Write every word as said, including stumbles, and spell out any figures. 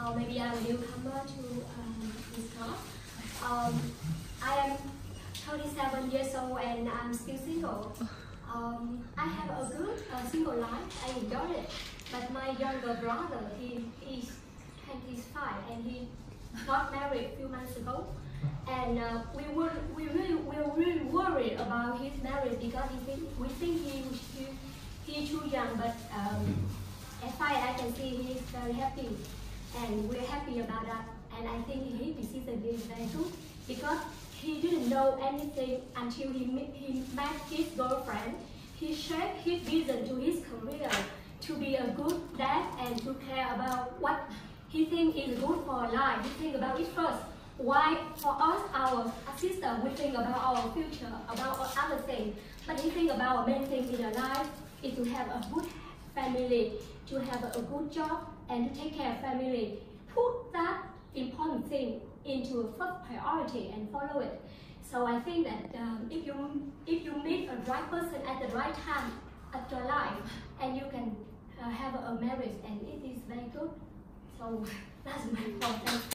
or maybe I'm a newcomer to um, this class. Um, I am thirty-seven years old and I'm still single. Um, I have a good uh, single life. I enjoy it. But my younger brother, he is twenty-five and he got married a few months ago. And uh, we were we really we were really worried about his marriage because he think, we think he he he's too young. But um, as far as I can see, he is very happy, and we're happy about that. And I think his decision is very good because he didn't know anything until he met, he met his girlfriend. He shaped his vision to his career to be a good dad and to care about what he thinks is good for life. He think about it first. Why for us, our sister, we think about our future, about other things. But he think about main thing in our life is to have a good family, to have a good job, and to take care of family. Put that important thing into a first priority and follow it. So I think that um, if you if you meet a right person at the right time at your life, and you can uh, have a marriage, and it is very good. So that's my point.